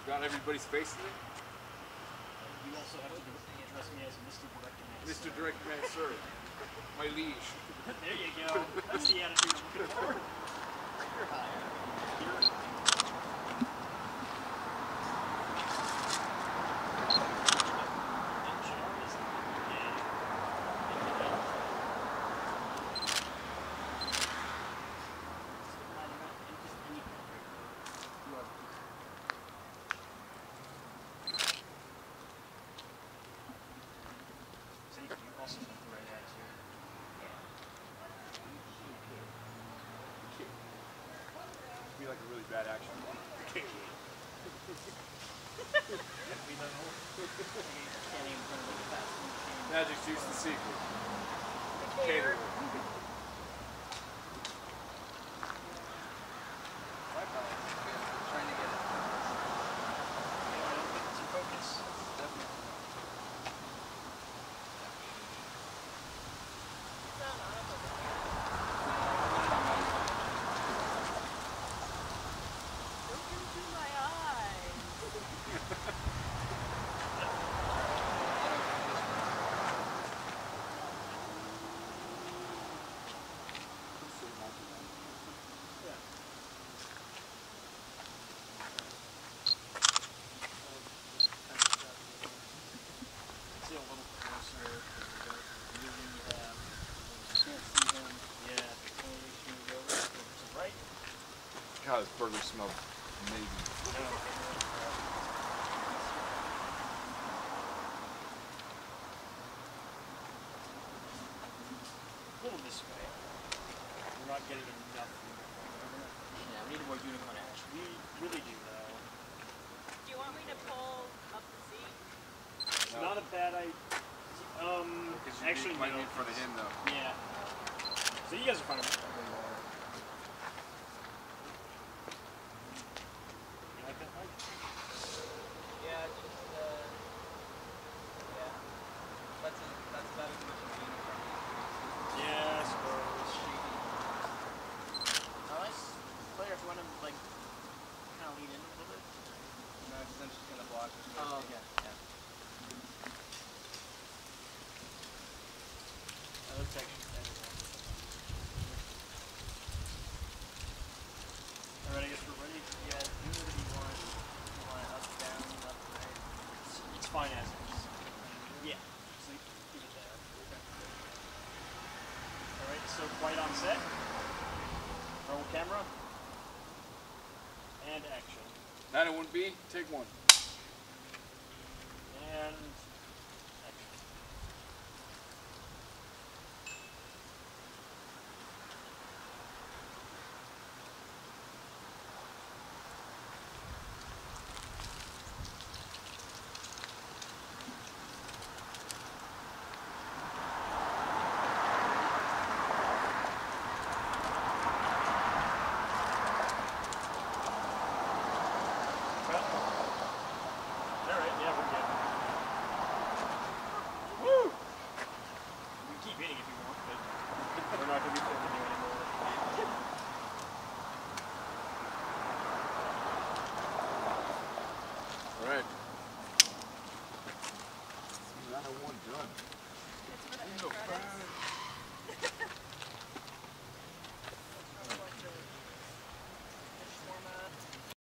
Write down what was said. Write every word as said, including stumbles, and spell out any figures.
Got everybody's faces in? You also have to address me as Mister Director Man. Mister Director Man, sir. My liege. There you go. That's the attitude I'm looking for. You're higher. You're also have the right attitude. Be like a really bad action. Magic's used the secret. Cater. Trying to get it. Some focus. A little closer. Really, uh, can't see him. Yeah, elevation over. Right. God, this burger smells amazing. No. A little this way. We're not getting enough. Yeah, we need more unicorn action. We really do, though. Do you want me to pull up the seat? It's no. Not a bad idea. Um, you actually, might no. be in front of him, though. Yeah. So you guys are fine with me. You like that, Mike? Yeah, just, uh, yeah. That's, a, that's about as much as a unicorn needs. Yeah, I suppose. I like player if you want to, like, kind of lean in a little bit. No, because I'm just going to block. Oh, yeah, yeah. That looks actually better. Alright, I guess we're ready. Yeah, do whatever you want. You want it up, down, left, right. It's, it's fine as is. Yeah. So keep it there. Okay. Alright, so quiet on set. Roll camera. And action. That it wouldn't be. Take one. And Alright. Nine oh one done. It's for the Ain't no credits. fun.